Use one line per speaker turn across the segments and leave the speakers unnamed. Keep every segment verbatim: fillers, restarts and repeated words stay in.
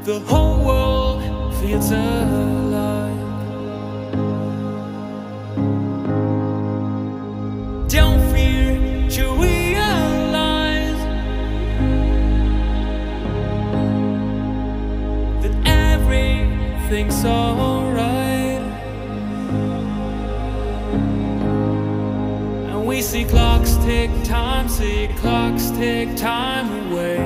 the whole world feels alive. Don't fear, you realize that everything's alright. And we see clocks tick time, see clocks tick time away.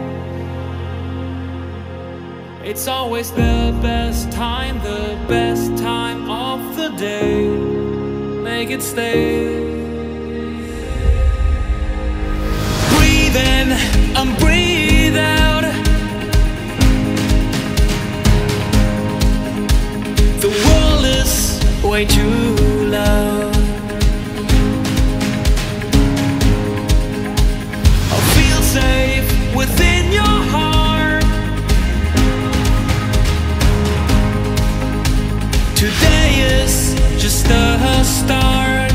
It's always the best time, the best time of the day. Make it stay. Breathe in and breathe out. The world is way too loud. I feel safe within your heart. Today is just a start.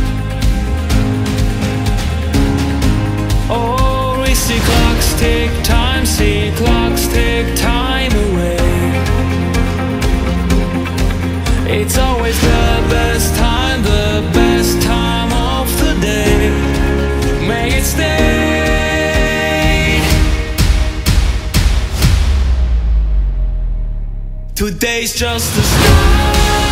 Oh, we see clocks tick time, see clocks tick time away. It's always the best time, the best time of the day. Make it stay. Today's just a start.